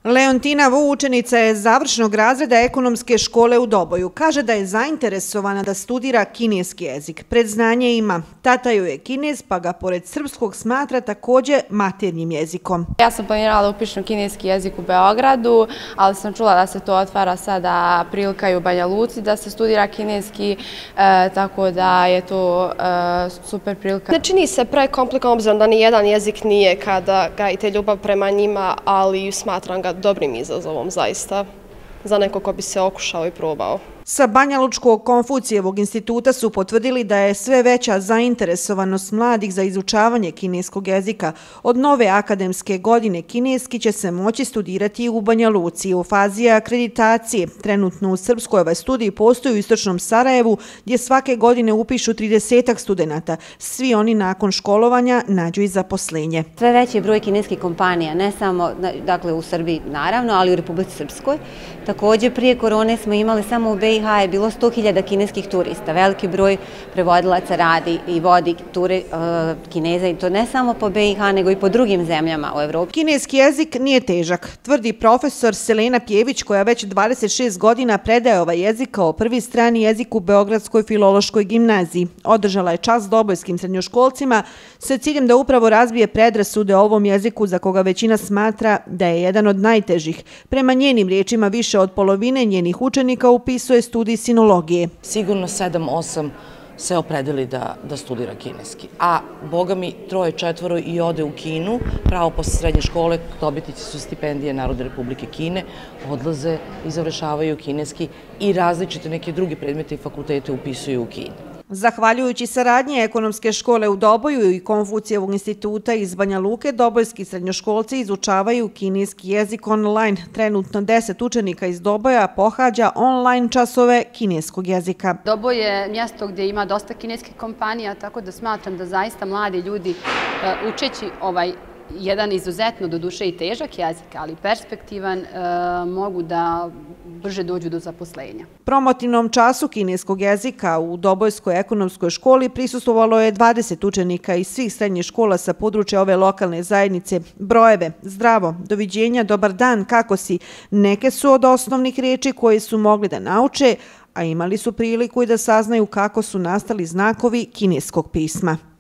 Leontina Vu učenica je završnog razreda ekonomske škole u Doboju. Kaže da je zainteresovana da studira kineski jezik. Predznanje ima. Tata joj je Kinez, pa ga pored srpskog smatra također maternjim jezikom. Ja sam planirala da upišem kineski jezik u Beogradu, ali sam čula da se to otvara sada prilika i u Banja Luci da se studira kineski, tako da je to super prilika. Ne čini se prekomplikovano, obzirom da ni jedan jezik nije kada gajite ljubav prema njima, ali smatram ga dobrim izazovom zaista za neko ko bi se okušao i probao. Sa Banjalučkog Konfucijevog instituta su potvrdili da je sve veća zainteresovanost mladih za izučavanje kineskog jezika. Od nove akademske godine kineski će se moći studirati i u Banja Luci. U fazi je akreditacije. Trenutno u srpskoj ovaj studij postoji u istočnom Sarajevu, gdje svake godine upišu 30 studenata. Svi oni nakon školovanja nađu i zaposlenje. Sve veći je broj kineskih kompanija, ne samo dakle, u Srbiji naravno, ali i u Republici Srpskoj. Također prije korone smo imali samo u BiH je bilo 100.000 kineskih turista. Veliki broj prevodilaca radi i vodi ture Kineza i to ne samo po BiH nego i po drugim zemljama u Evropi. Kineski jezik nije težak, tvrdi profesor Selena Pjević koja već 26 godina predaje ovaj jezik kao prvi strani jezik u Beogradskoj filološkoj gimnaziji. Održala je čas dobojskim srednjoškolcima sa ciljem da upravo razbije predrasude o ovom jeziku za koga većina smatra da je jedan od najtežih. Prema njenim riječima više od polovine njenih učenika upisuje studij sinologije. Sigurno 7-8 se opredeli da studira kineski. A, boga mi, 3-4 i ode u Kinu, pravo posle srednje škole, dobitnici su stipendije Narodne Republike Kine, odlaze i završavaju kineski i različite neke druge predmete i fakultete upisuju u Kini. Zahvaljujući saradnji ekonomske škole u Doboju i Konfucijevog instituta iz Banja Luke, dobojski srednjoškolci izučavaju kineski jezik online. Trenutno 10 učenika iz Doboja pohađa online časove kineskog jezika. Doboj je mjesto gdje ima dosta kineskih kompanija, tako da smatram da zaista mladi ljudi učeći jedan izuzetno do duše i težak jezik, ali perspektivan, mogu da brže dođu do zaposlenja. Promotivnom času kineskog jezika u Dobojskoj ekonomskoj školi prisustvovalo je 20 učenika iz svih srednjih škola sa područja ove lokalne zajednice. Brojeve, zdravo, doviđenja, dobar dan, kako si, neke su od osnovnih riječi koje su mogli da nauče, a imali su priliku i da saznaju kako su nastali znakovi kineskog pisma.